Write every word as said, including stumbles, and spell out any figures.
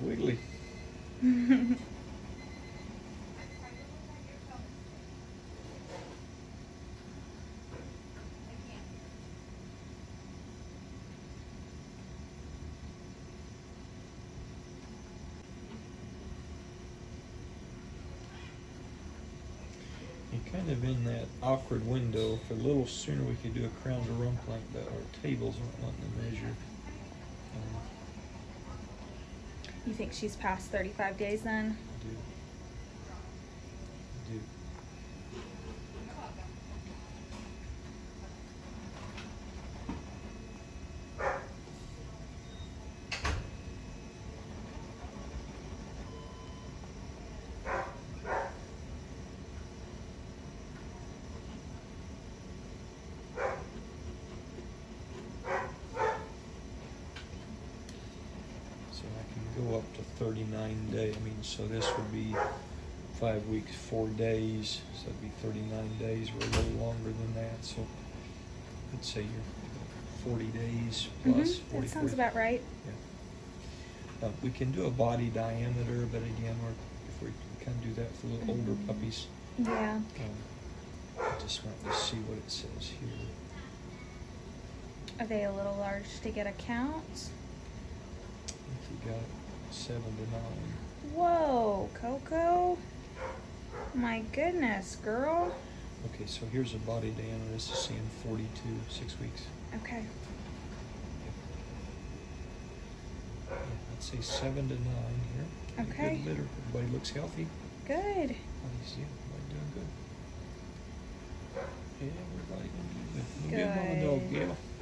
wiggly. You're kind of in that awkward window. If a little sooner we could do a crown to rump like that, our tables aren't wanting to measure. Um, You think she's past thirty-five days then? I do. I do. So I can go up to thirty-nine days. I mean, so this would be five weeks, four days. So it'd be thirty-nine days. We're a little longer than that. So I'd say you're forty days plus. Mm-hmm. That sounds about right. Yeah. Uh, we can do a body diameter, but again, we're, if we kind of do that for little older puppies. Yeah. Um, I just want to see what it says here. Are they a little large to get a count? If you got seven to nine. Whoa, Coco. My goodness, girl. Okay, so here's a body diameter. This is saying forty-two, six weeks. Okay. Yeah, I'd say seven to nine here. Okay. Good litter. Everybody looks healthy. Good. Everybody's, yeah, everybody doing good. Yeah, everybody gonna do good. Good mama dog, Gail.